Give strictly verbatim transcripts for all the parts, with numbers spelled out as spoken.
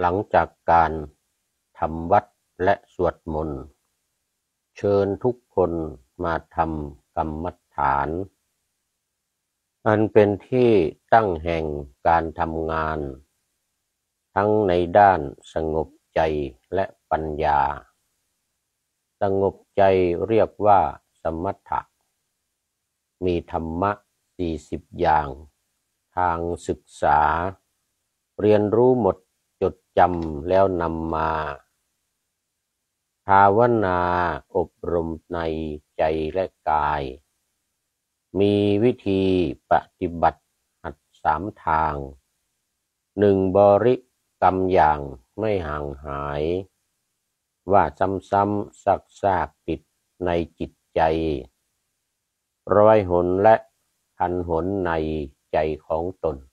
หลังจากการทำวัดและสวดมนต์เชิญทุกคนมาทำกรรมฐานอันเป็นที่ตั้งแห่งการทำงานทั้งในด้านสงบใจและปัญญาสงบใจเรียกว่าสมถะมีธรรมะสี่สิบอย่างทางศึกษาเรียนรู้หมดจดจำแล้วนำมาภาวนาอบรมในใจและกายมีวิธีปฏิบัติหัดสามทางหนึ่งบริกรรมอย่างไม่ห่างหายว่าซ้ำๆซากๆติดในจิตใจร้อยหนและพันหนในใจของตน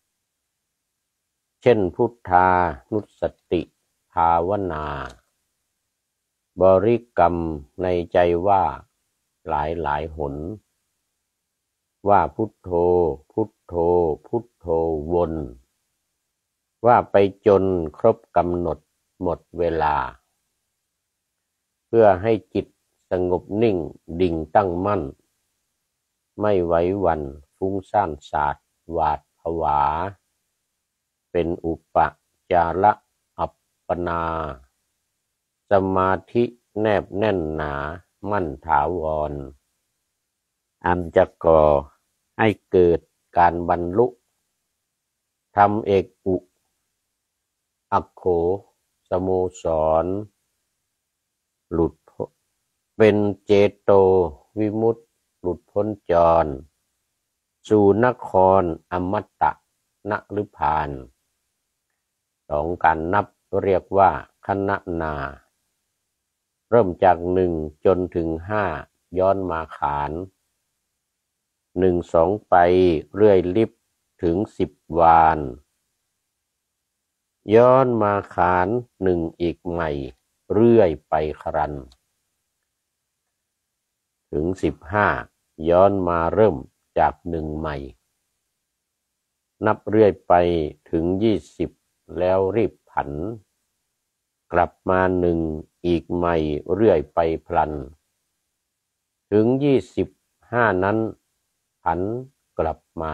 เช่นพุทธานุสติภาวนาบริกรรมในใจว่าหลายหลายหนว่าพุทโธพุทโธพุทโธวนว่าไปจนครบกำหนดหมดเวลาเพื่อให้จิตสงบนิ่งดิ่งตั้งมั่นไม่ไหวหวั่นฟุ้งซ่านสาดหวาดผวาเป็นอุปจาระอัปปนาสมาธิแนบแน่นหนามั่นถาวรอันจะก่อให้เกิดการบรรลุธรรมเอกอุอัคโขสโมสรหลุดเป็นเจโตวิมุตติหลุดพ้นจรสู่นครอมตะนฤพานสองการนับเรียกว่าคณนาเริ่มจากหนึ่งจนถึงห้าย้อนมาขานหนึ่งสองไปเรื่อยลิบถึงสิบวานย้อนมาขานหนึ่งอีกใหม่เรื่อยไปครันถึงสิบห้าย้อนมาเริ่มจากหนึ่งใหม่นับเรื่อยไปถึงยี่สิบแล้วรีบผันกลับมาหนึ่งอีกใหม่เรื่อยไปพลันถึงยี่สิบห้านั้นผันกลับมา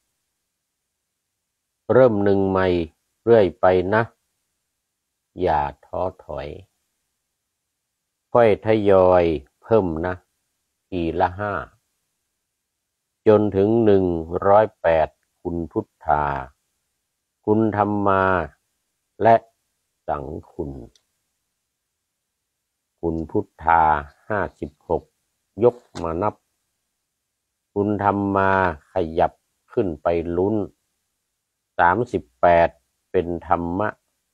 เริ่มหนึ่งใหม่เรื่อยไปนะอย่าท้อถอยค่อยทยอยเพิ่มนะทีละห้าจนถึงหนึ่งร้อยแปดคุณพุทธาคุณธรรมาและสังคุณคุณพุทธาห้าสิบหกยกมานับคุณธรรมาขยับขึ้นไปลุ้นสามสิบแปดเป็นธรรมะ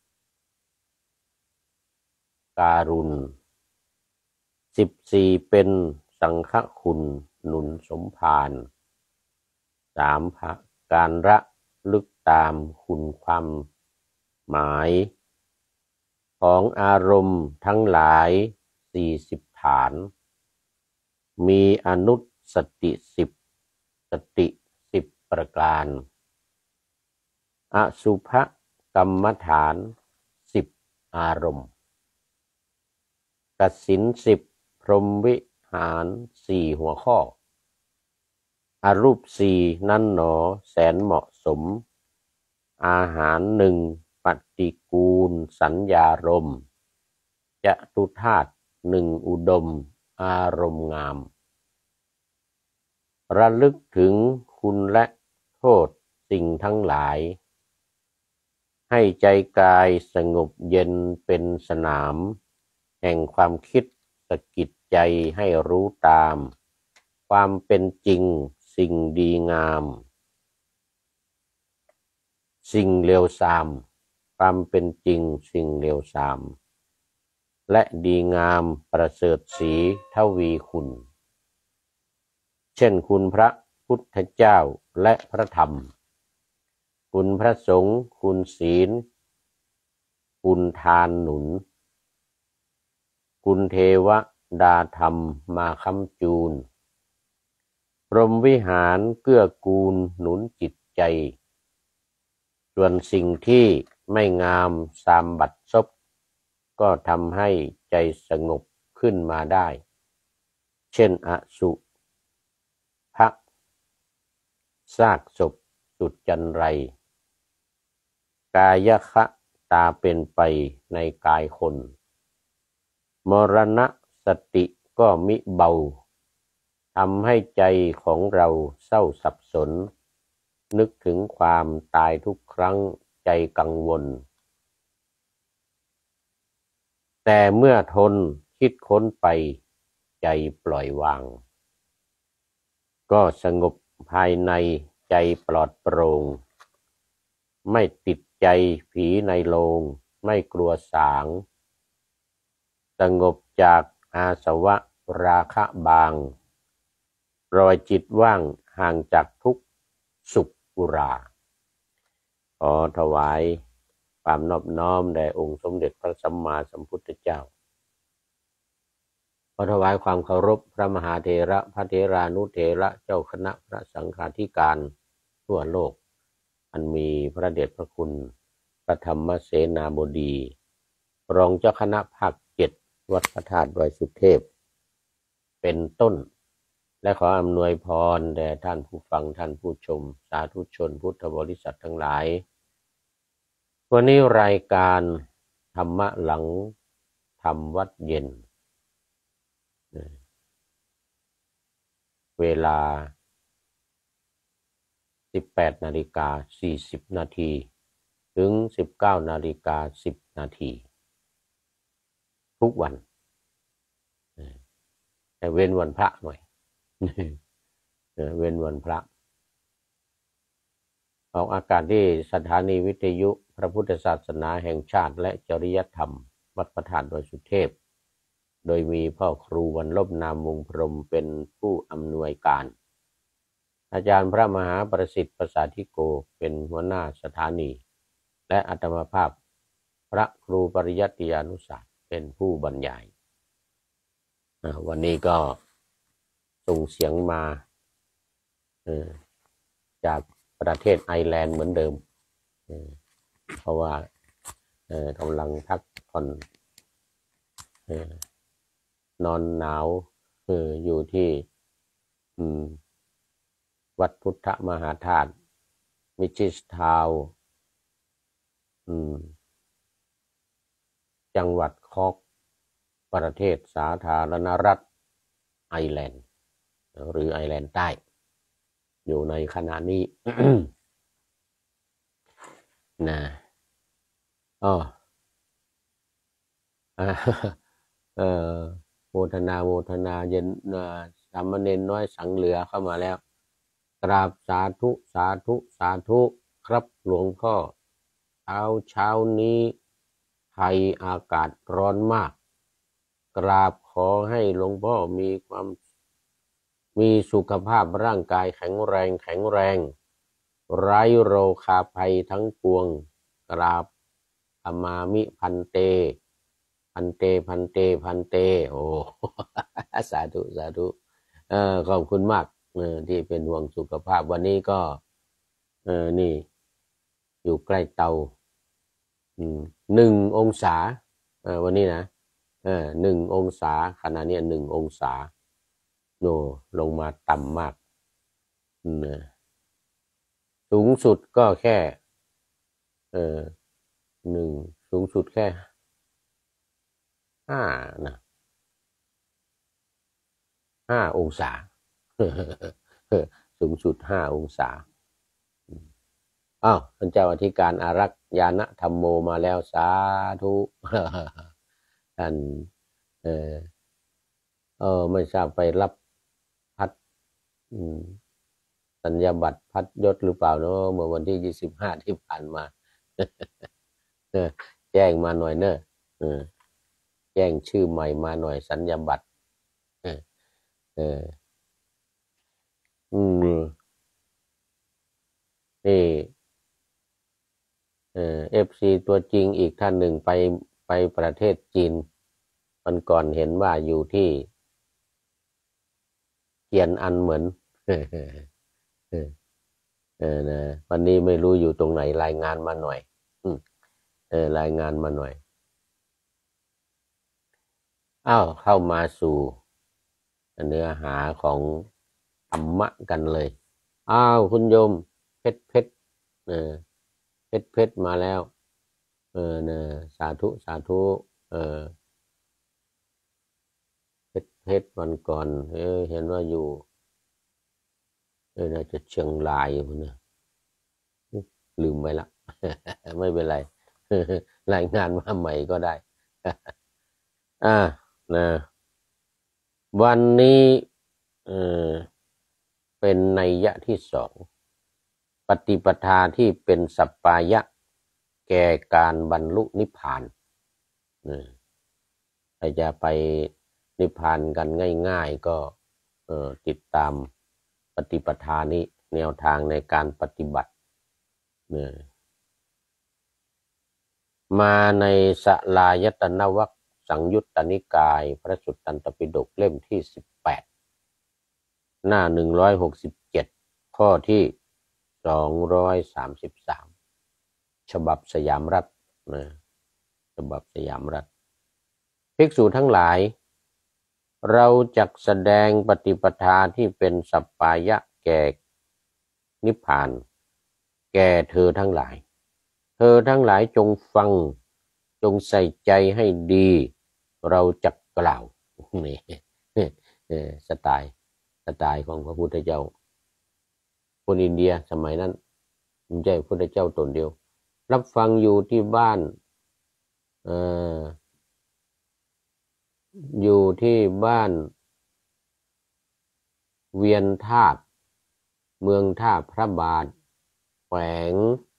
การุณสิบสี่เป็นสังฆคุณหนุนสมภารสามภะการระลึกตามคุณความหมายของอารมณ์ทั้งหลายสี่สิบฐานมีอนุสติสิบสติสิบประการอสุภกรรมฐานสิบอารมณ์กสิณสิบพรหมวิหารสี่หัวข้ออรูปสี่นั่นหนอแสนเหมาะสมอาหารหนึ่งปฏิกูลสัญญารมณ์จตุธาตุหนึ่งอุดมอารมณ์งามระลึกถึงคุณและโทษสิ่งทั้งหลายให้ใจกายสงบเย็นเป็นสนามแห่งความคิดสะกิดใจให้รู้ตามความเป็นจริงสิ่งดีงามสิ่งเลวทรามความเป็นจริงสิ่งเลวทรามและดีงามประเสริฐศรีทวีคุณเช่นคุณพระพุทธเจ้าและพระธรรมคุณพระสงฆ์คุณศีลคุณทานหนุนคุณเทวดาธรรมมาค้ำจูนพรหมวิหารเกื้อกูลหนุนจิตใจส่วนสิ่งที่ไม่งามสามบัดซบก็ทำให้ใจสงบขึ้นมาได้เช่นอสุภะซากศพสุดจันไรกายคะตาเป็นไปในกายคนมรณะสติก็มิเบาทำให้ใจของเราเศร้าสับสนนึกถึงความตายทุกครั้งใจกังวลแต่เมื่อทนคิดค้นไปใจปล่อยวางก็สงบภายในใจปลอดโปร่งไม่ติดใจผีในโลงไม่กลัวสางสงบจากอาสวะราคะบางปล่อยจิตว่างห่างจากทุกข์สุขอุราขอถวายความนอบน้อมแด่องค์สมเด็จพระสัมมาสัมพุทธเจ้าขอถวายความเคารพพระมหาเถระพระเถรานุเถระเจ้าคณะพระสังฆาธิการทั่วโลกอันมีพระเดชพระคุณพระธรรมเสนาบดีรองเจ้าคณะภาคเจ็ดวัดพระธาตุดอยสุเทพเป็นต้นและขออำนวยพรแด่ท่านผู้ฟังท่านผู้ชมสาธุชนพุทธบริษัททั้งหลายวันนี้รายการธรรมะหลังธรรมวัดเย็นเวลา สิบแปดนาฬิกาสี่สิบนาทีถึง สิบเก้านาฬิกาสิบนาทีทุกวันแต่เว้นวันพระหน่อยเว้นวันพระออกอากาศที่สถานีวิทยุพระพุทธศาสนาแห่งชาติและจริยธรรมวัดพระธาตุดอยสุเทพโดยมีพ่อครูวันลบนามวงพรหมเป็นผู้อำนวยการอาจารย์พระมหาประสิทธิ์ประสาธิโกเป็นหัวหน้าสถานีและอาตมาภาพพระครูปริยัติยานุศาสตร์เป็นผู้บรรยายวันนี้ก็ส่งเสียงมาจากประเทศไอร์แลนด์เหมือนเดิมเพราะว่ากำลังพักผ่อนนอนหนาวอยู่ที่วัดพุทธมหาธาตุมิชิสทาวน์จังหวัดคอกประเทศสาธารณรัฐไอร์แลนด์หรือไอร์แลนด์ใต้อยู่ในขณะนี้ นะอ๋อเออโมทนาโมทนาเย็นสามเณรน้อยสังเหลือเข้ามาแล้วกราบสาธุสาธุสาธุครับหลวงพ่อเช้าเช้านี้ไทยอากาศร้อนมากกราบขอให้หลวงพ่อมีความมีสุขภาพร่างกายแข็งแรงแข็งแรงไร้โรคาภัยทั้งปวงกราบอมามิพันเตพันเตพันเตพันเตโอ้สาธุสาธุเออขอบคุณมากเออที่เป็นห่วงสุขภาพวันนี้ก็เออนี่อยู่ใกล้เตาอืมหนึ่งองศาเออวันนี้นะเออหนึ่งองศาขณะนี้หนึ่งองศาโนลงมาต่ำมากเนอะสูงสุดก็แค่เออหนึ่งสูงสุดแค่ห้านะห้าองศาสูงสุดห้าองศาอ้าวท่านเจ้าอธิการอารักษ์ญาณธรรมโมมาแล้วสาธุท่านเออเออไม่ทราบไปรับพัดสัญญาบัตรพัดยศหรือเปล่าเนาะเมื่อวันที่ยี่สิบห้าที่ผ่านมาแจ้งมาหน่อยเนอะแจ้งชื่อใหม่มาหน่อยสัญญาบัตรเออเอออืมนี่เออเอฟซีตัวจริงอีกท่านหนึ่งไปไปประเทศจีนวันก่อนเห็นว่าอยู่ที่เทียนอันเหมือนเออเออนะวันนี้ไม่รู้อยู่ตรงไหนรายงานมาหน่อยอืมเออรายงานมาหน่อยอ้าวเข้ามาสู่เนื้อหาของธรรมะกันเลยอ้าวคุณโยมเพชรเพชรเออเพชรเพชรมาแล้วเออเนอสาธุสาธุเออเพชรเพชรวันก่อนเออเห็นว่าอยู่เออน่าจะเชียงรายอยู่นะลืมไปละ ไม่เป็นไร รายงานมาใหม่ก็ได้ อ่านะวันนี้เออเป็นนัยยะที่สองปฏิปทาที่เป็นสัปปายะแก่การบรรลุนิพพานถ้าจะไปนิพพานกันง่ายๆก็เออติดตามปฏิปทานี้แนวทางในการปฏิบัติเนี่ยมาในสลายตนะวรรคสังยุตตนิกายพระสุตตันตปิฎกเล่มที่สิบแปดหน้าหนึ่งร้อยหกสิบเจ็ดข้อที่สองร้อยสามสิบสามฉบับสยามรัฐนะฉบับสยามรัฐภิกษุทั้งหลายเราจักแสดงปฏิปทาที่เป็นสัปปายะแก่นิพพานแก่เธอทั้งหลายเธอทั้งหลายจงฟังจงใส่ใจให้ดีเราจักกล่าวนี่สไตล์สไตล์ของพระพุทธเจ้าคนอินเดียสมัยนั้นไม่ใช่พระพุทธเจ้าตนเดียวรับฟังอยู่ที่บ้านเอ่ออยู่ที่บ้านเวียนธาตุเมืองท่าพระบาทแขวง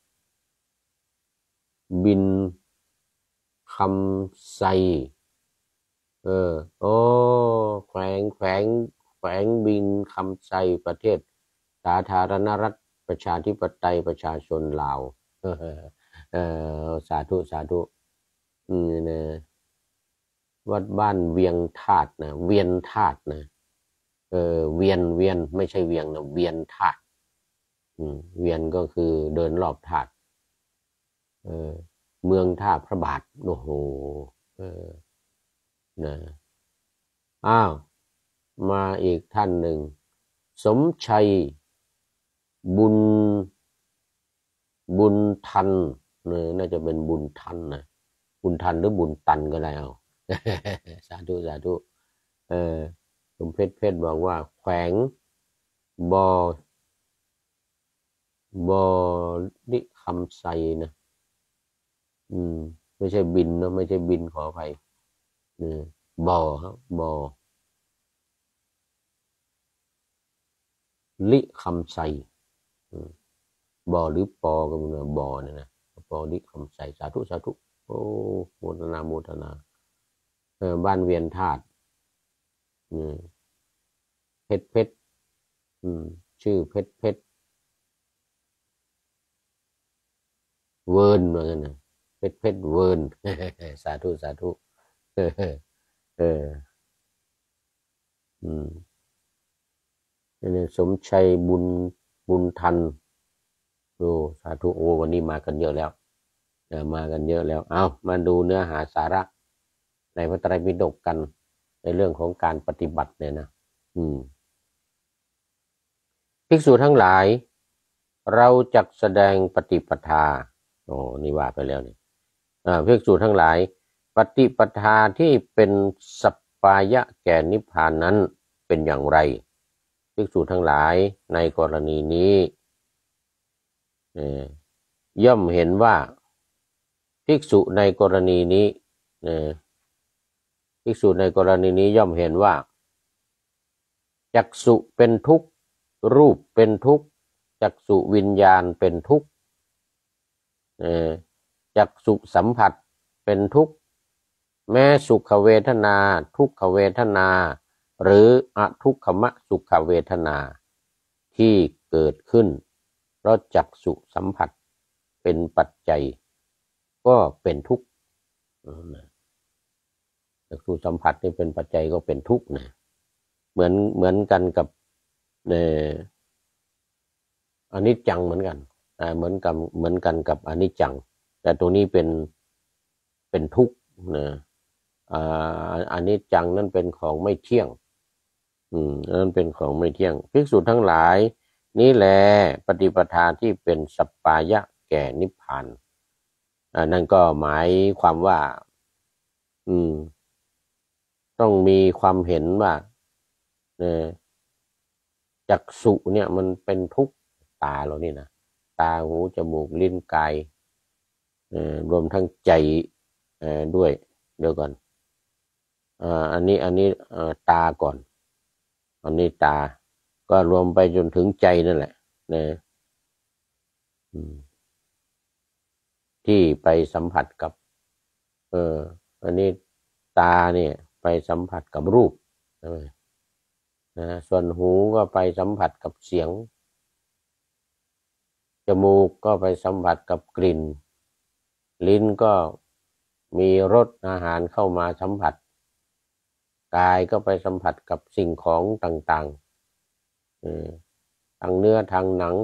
บินคำไซเออโอ้แขวงแขวงแขวงบินคำไซประเทศสาธารณรัฐประชาธิปไตยประชาชนลาวเออเออสาธุสาธุอืมนะวัดบ้านเวียงธาตุนะเวียนธาตุนะเออเวียนเวียนไม่ใช่เวียงนะเวียนธาตุอืมเวียนก็คือเดินรอบธาตุเออเมืองท่าพระบาทโอ้โหเออนะอ้าวมาอีกท่านหนึ่งสมชัยบุญบุญทันเนี่ยน่าจะเป็นบุญทันนะบุญทันหรือบุญตันก็ได้เอาสาธุสาธุเออสมเพชรเพชรบอกว่าแขวงบอบอนิคำไซนะอืมไม่ใช่บินนะไม่ใช่บินขออภัยอืมบอครับบอลิคำไซบอหรือปอก็มันบอเนี่ยนะปอลิคำไซสาธุสาธุโอ้โมทนาโมทนาเออบ้านเวียนธาตุอืมเพชรเพชรอืมชื่อเพชรเพชรเวิร์นเหมือนกันนะเพชรเพชรเวิร์นสาธุสาธุเออเอออืมนี่สมชัยบุญบุญทันโอ้สาธุโอ้วันนี้มากันเยอะแล้วมากันเยอะแล้วเอามาดูเนื้อหาสาระในพระไตรปิฎกกันในเรื่องของการปฏิบัติเนี่ยนะอืมภิกษุทั้งหลายเราจักแสดงปฏิปทาโอ้นี่ว่าไปแล้วนี่อ่าภิกษุทั้งหลายปฏิปทาที่เป็นสัปปายะแก่นิพพานนั้นเป็นอย่างไรภิกษุทั้งหลายในกรณีนี้ย่อมเห็นว่าภิกษุในกรณีนี้ภิกษุในกรณีนี้ย่อมเห็นว่าจักษุเป็นทุกข์รูปเป็นทุกข์จักษุวิญญาณเป็นทุกข์จักษุสัมผัสเป็นทุกข์แม้สุขเวทนาทุกขเวทนาหรืออทุกขมสุขเวทนาที่เกิดขึ้นเพราะจักษุสัมผัสเป็นปัจจัยก็เป็นทุกข์จักษุสัมผัสนี่เป็นปัจจัยก็เป็นทุกข์นะเหมือนเหมือนกันกับเนี่ยอนิจจังเหมือนกันเหมือนกับเหมือนกันกับอนิจจังแต่ตัวนี้เป็นเป็นทุกข์นะอ่าอันนี้จังนั่นเป็นของไม่เที่ยงอืมนั่นเป็นของไม่เที่ยงภิกษุทั้งหลายนี่แหละปฏิปทาที่เป็นสัปปายะแก่นิพพานอ่านั่นก็หมายความว่าอืมต้องมีความเห็นว่าเนี่ยจักษุเนี่ยมันเป็นทุกข์ตาเรานี่นะตาหูจมูกลิ้นกายเอ่อรวมทั้งใจเอ่อด้วยเดี๋ยวก่อนอ่าอันนี้อันนี้เอ่อตาก่อนอันนี้ตาก็รวมไปจนถึงใจนั่นแหละนะอืมที่ไปสัมผัสกับเอออันนี้ตาเนี่ยไปสัมผัสกับรูปใช่ไหมนะส่วนหูก็ไปสัมผัสกับเสียงจมูกก็ไปสัมผัสกับกลิ่นลิ้นก็มีรสอาหารเข้ามาสัมผัสกายก็ไปสัมผัสกับสิ่งของต่างๆทางเนื้อทางหนัง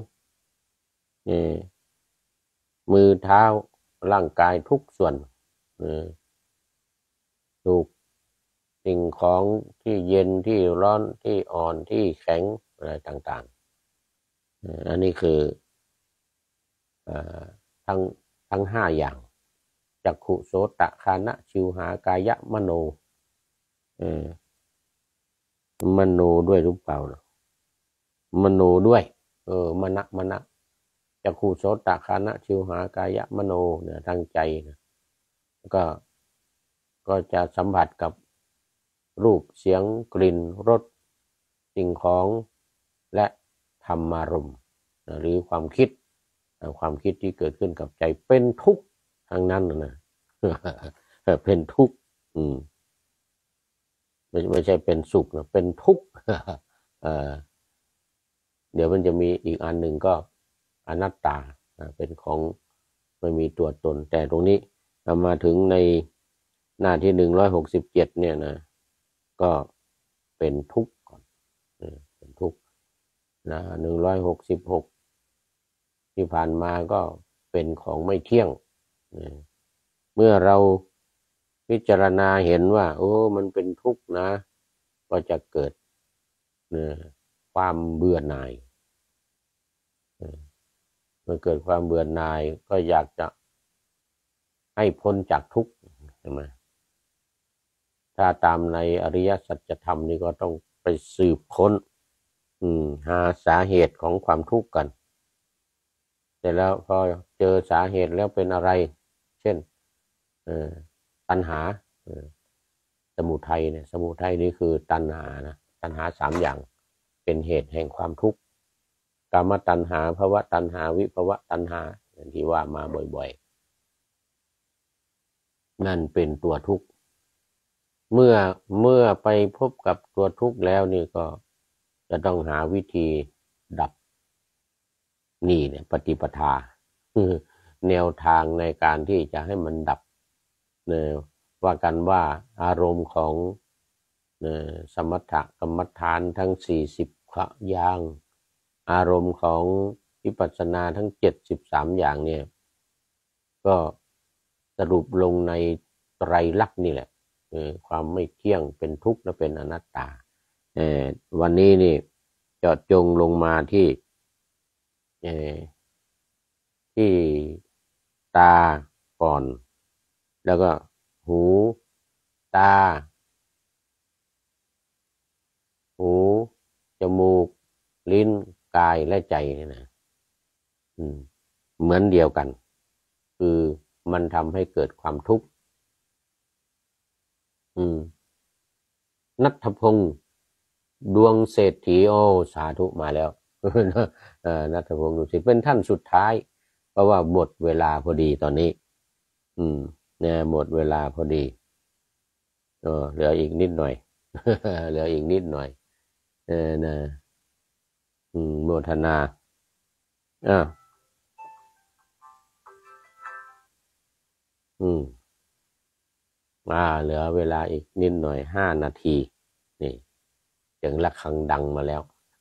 มือเท้าร่างกายทุกส่วนถูกสิ่งของที่เย็นที่ร้อนที่อ่อนที่แข็งอะไรต่างๆอันนี้คือทั้งทั้งห้าอย่างจักขุโสตคานะชิวหากายะมโนเออมโนด้วยหรือเปล่านะมโนด้วยเออมณะมณะจักขุโสตคานะชิวหากายะมโนเนี่ยทางใจนะก็ก็จะสัมผัสกับรูปเสียงกลิ่นรสสิ่งของและธรรมารมณ์หรือความคิดความคิดที่เกิดขึ้นกับใจเป็นทุกข์ทั้งนั้นนะเป็นทุกข์อืมไม่ไม่ใช่เป็นสุขนะเป็นทุกข์เอ่อเดี๋ยวมันจะมีอีกอันหนึ่งก็อนัตตาเป็นของไม่มีตัวตนแต่ตรงนี้มาถึงในหน้าที่หนึ่งร้อยหกสิบเจ็ดเนี่ยนะก็เป็นทุกข์ก่อนเป็นทุกข์นะหนึ่งร้อยหกสิบหกที่ผ่านมาก็เป็นของไม่เที่ยงเมื่อเราพิจารณาเห็นว่าโอ้มันเป็นทุกข์นะก็จะเกิดความเบื่อหน่ายเมื่อเกิดความเบื่อหน่ายก็อยากจะให้พ้นจากทุกข์ใช่ไหมถ้าตามในอริยสัจธรรมนี่ก็ต้องไปสืบค้นหาสาเหตุของความทุกข์กันแต่แล้วพอเจอสาเหตุแล้วเป็นอะไรเช่นตัณหาสมุทัยเนี่ยสมุทัยนี่คือตัณหานะตัณหาสามอย่างเป็นเหตุแห่งความทุกข์กามตัณหาภวตัณหาวิภวตัณหาอย่างที่ว่ามาบ่อยๆนั่นเป็นตัวทุกข์เมื่อเมื่อไปพบกับตัวทุกข์แล้วนี่ก็จะต้องหาวิธีดับนี่เนี่ยปฏิปทาคือแนวทางในการที่จะให้มันดับเนี่ยว่ากันว่าอารมณ์ของสมถกรรมฐานทั้งสี่สิบอย่างอารมณ์ของวิปัสสนาทั้งเจ็ดสิบสามอย่างเนี่ยก็สรุปลงในไตรลักษณ์นี่แหละความไม่เที่ยงเป็นทุกข์และเป็นอนัตตาวันนี้นี่เจาะจงลงมาที่ที่ตาก่อนแล้วก็หูตาหูจมูกลิ้นกายและใจนี่นะเหมือนเดียวกันคือมันทำให้เกิดความทุกข์ณัฐพงศ์ดวงเศรษฐีโอสาธุมาแล้วณัฐพงศ์ดูสิเป็นท่านสุดท้ายเพราะว่าหมดเวลาพอดีตอนนี้อืมเนี่ยหมดเวลาพอดีเออเหลืออีกนิดหน่อย เหลืออีกนิดหน่อยเออนะอืมโมทนาอ่าอืมอ่าเหลือเวลาอีกนิดหน่อยห้านาทีนี่เสียงระฆังดังมาแล้ว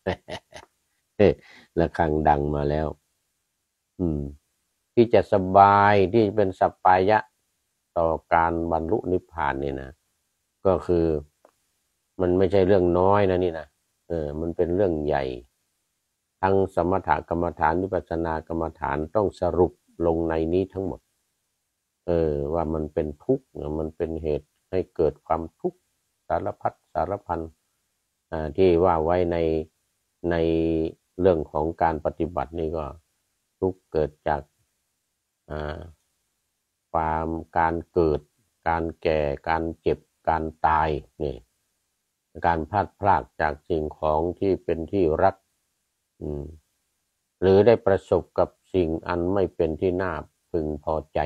ระฆังดังมาแล้วอืมที่จะสบายที่เป็นสัปปายะต่อการบรรลุนิพพานนี่นะก็คือมันไม่ใช่เรื่องน้อยนะนี่นะเออมันเป็นเรื่องใหญ่ทั้งสมถกรรมฐานวิปัสสนากรรมฐานต้องสรุปลงในนี้ทั้งหมดเออว่ามันเป็นทุกข์มันเป็นเหตุให้เกิดความทุกข์สารพัดสารพันอ่าที่ว่าไว้ในในเรื่องของการปฏิบัตินี่ก็ทุกข์เกิดจากอ่าความการเกิดการแก่การเจ็บการตายนี่การพลาดพลาดจากสิ่งของที่เป็นที่รักอืมหรือได้ประสบกับสิ่งอันไม่เป็นที่น่าพึงพอใจ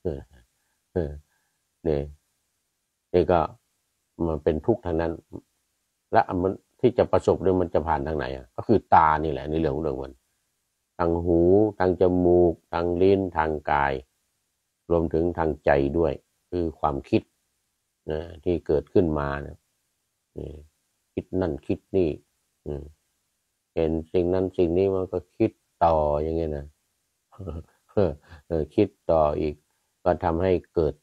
นี่นี่ก็มันเป็นทุกข์ทางนั้นและมันที่จะประสบเนี่ยมันจะผ่านทางไหนอ่ะก็คือตานี่แหละในเรื่องของเรื่องมันทางหูทางจมูกทางลิ้นทางกายรวมถึงทางใจด้วยคือความคิดนะที่เกิดขึ้นมานะคิดนั่นคิดนี่เห็นสิ่งนั้นสิ่งนี้มันก็คิดต่ออย่างเงี้ยนะคิดต่ออีกก็ทำให้เกิด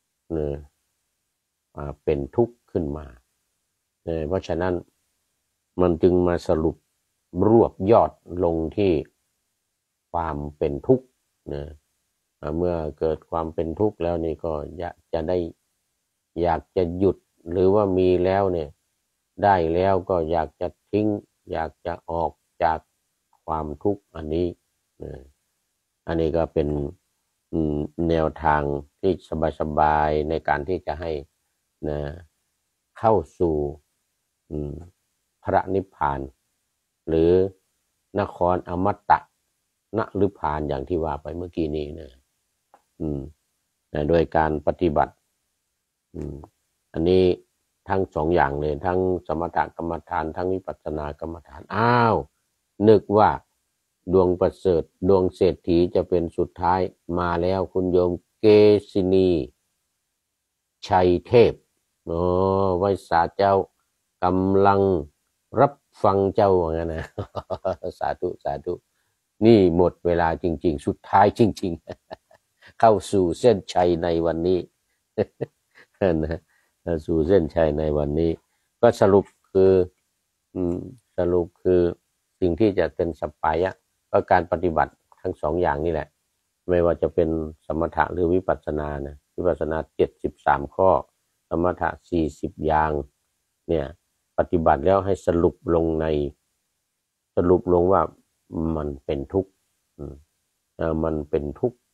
เป็นทุกข์ขึ้นมาเพราะฉะนั้นมันจึงมาสรุปรวบยอดลงที่ความเป็นทุกข์นะเมื่อเกิดความเป็นทุกข์แล้วนี่ก็อยากจะได้อยากจะหยุดหรือว่ามีแล้วเนี่ยได้แล้วก็อยากจะทิ้งอยากจะออกจากความทุกข์อันนี้อันนี้ก็เป็นแนวทางที่สบายๆในการที่จะให้นะเข้าสู่พระนิพพานหรือนครอมตะนฤพานอย่างที่ว่าไปเมื่อกี้นี้นะอืมโดยการปฏิบัติอืมอันนี้ทั้งสองอย่างเลยทั้งสมถกรรมฐานทั้งวิปัสสนากรรมฐานอ้าวนึกว่าดวงประเสริฐดวงเศรษฐีจะเป็นสุดท้ายมาแล้วคุณโยมเกษินีชัยเทพโอ้ไว้สาเจ้ากำลังรับฟังเจ้าว่างั้นนะสาธุสาธุนี่หมดเวลาจริงๆสุดท้ายจริงๆเข้าสู่เส้นชัยในวันนี้นะสู่เส้นชัยในวันนี้ก็สรุปคือสรุปคือสิ่งที่จะเป็นสัปปายะก็การปฏิบัติทั้งสองอย่างนี่แหละไม่ว่าจะเป็นสมถะหรือวิปัสสนานะวิปัสสนาเจ็ดสิบสามข้อสมถะสี่สิบอย่างเนี่ยปฏิบัติแล้วให้สรุปลงในสรุปลงว่ามันเป็นทุกข์มันเป็นทุกข์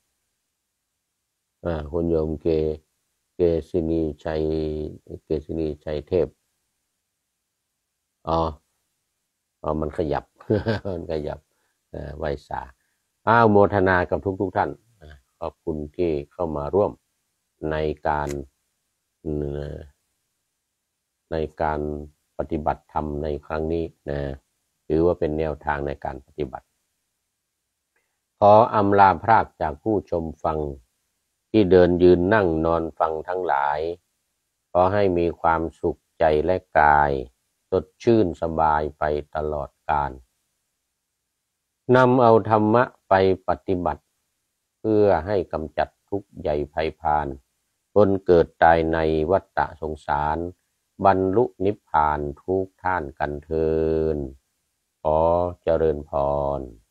คุณโยมเกเกษินีชัยเกษินีชัยเทพอ๋ออ๋อมันขยับมันขยับไวสาอ้าวโมทนากับทุกทุกท่านขอบคุณที่เข้ามาร่วมในการในการปฏิบัติธรรมในครั้งนี้นะถือว่าเป็นแนวทางในการปฏิบัติขออำลาพรากจากผู้ชมฟังที่เดินยืนนั่งนอนฟังทั้งหลายขอให้มีความสุขใจและกายสดชื่นสบายไปตลอดกาลนำเอาธรรมะไปปฏิบัติเพื่อให้กำจัดทุกข์ใหญ่ไพพานทนเกิดตายในวัฏฏะสงสารบรรลุนิพพานทุกท่านกันเทินขอเจริญพร